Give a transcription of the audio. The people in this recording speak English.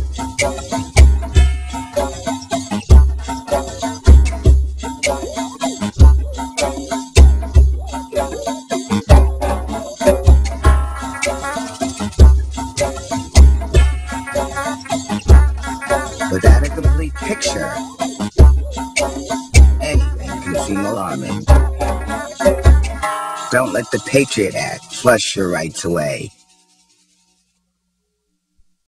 Without a complete picture, anything can seem alarming. Don't let the Patriot Act flush your rights away.